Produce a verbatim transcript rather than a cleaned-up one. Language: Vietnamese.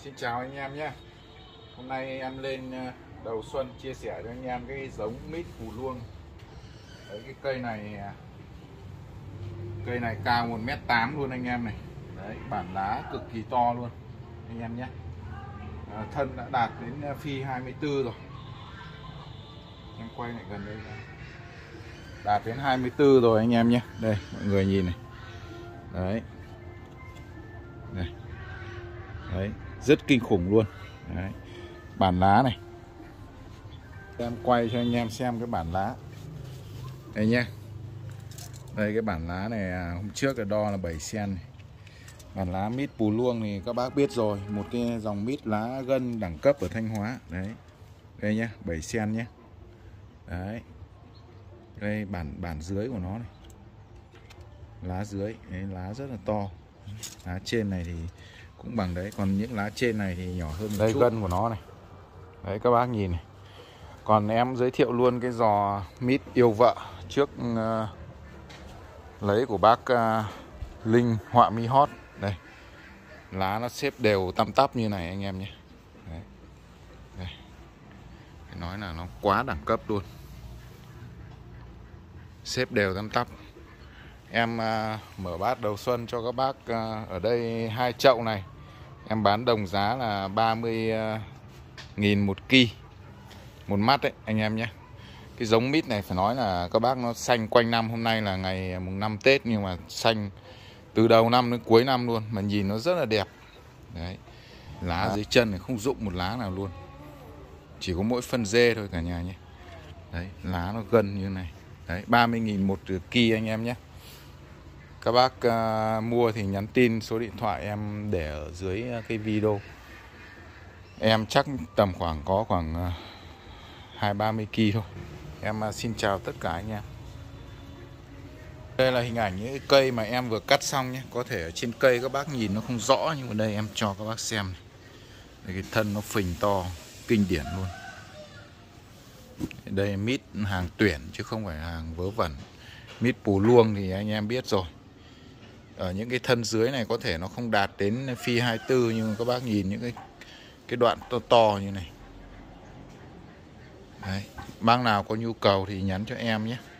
Xin chào anh em nhé. Hôm nay em lên đầu xuân chia sẻ cho anh em cái giống mít Pù Luông. Đấy, cái cây này cây này cao một mét tám luôn anh em này. Đấy, bản lá cực kỳ to luôn anh em nhé. À, thân đã đạt đến phi hai mươi tư rồi. Em quay lại gần đây ra. Đạt đến hai mươi tư rồi anh em nhé. Đây mọi người nhìn này. Đấy. Đây. Đấy, rất kinh khủng luôn. Đấy. Bản lá này em quay cho anh em xem cái bản lá đây nhé. Đây cái bản lá này hôm trước là đo là bảy xen-ti-mét. Bản lá mít Pù Luông thì các bác biết rồi, một cái dòng mít lá gân đẳng cấp ở Thanh Hóa. Đấy, đây nhé, bảy xen-ti-mét nhé. Đấy, đây bản bản dưới của nó này, lá dưới đấy, lá rất là to. Lá trên này thì cũng bằng đấy, còn những lá trên này thì nhỏ hơn một đây chút. Gân của nó này, đấy các bác nhìn này. Còn em giới thiệu luôn cái giò mít yêu vợ trước uh, lấy của bác uh, Linh Họa Mi Hót. Đây, lá nó xếp đều tăm tắp như này anh em nhé. Đấy. Đây. Phải nói là nó quá đẳng cấp luôn, xếp đều tăm tắp. Em uh, mở bát đầu xuân cho các bác uh, ở đây hai chậu này em bán đồng giá là ba mươi nghìn một ki một mắt đấy anh em nhé. Cái giống mít này phải nói là các bác nó xanh quanh năm. Hôm nay là ngày mùng năm Tết nhưng mà xanh từ đầu năm đến cuối năm luôn, mà nhìn nó rất là đẹp. Đấy, lá à. Dưới chân này không rụng một lá nào luôn, chỉ có mỗi phân dê thôi cả nhà nhé. Đấy, lá nó gân như này. Đấy, ba mươi nghìn một ki anh em nhé. Các bác uh, mua thì nhắn tin số điện thoại em để ở dưới cái video. Em chắc tầm khoảng có khoảng uh, hai ba mươi ki thôi. Em uh, xin chào tất cả anh em. Đây là hình ảnh những cái cây mà em vừa cắt xong nhé. Có thể ở trên cây các bác nhìn nó không rõ, nhưng mà đây em cho các bác xem này. Đây, cái thân nó phình to, kinh điển luôn. Đây mít hàng tuyển chứ không phải hàng vớ vẩn. Mít Pù Luông thì anh em biết rồi. Ở những cái thân dưới này có thể nó không đạt đến phi hai mươi tư, nhưng các bác nhìn những cái cái đoạn to to như này. Đấy, bác nào có nhu cầu thì nhắn cho em nhé.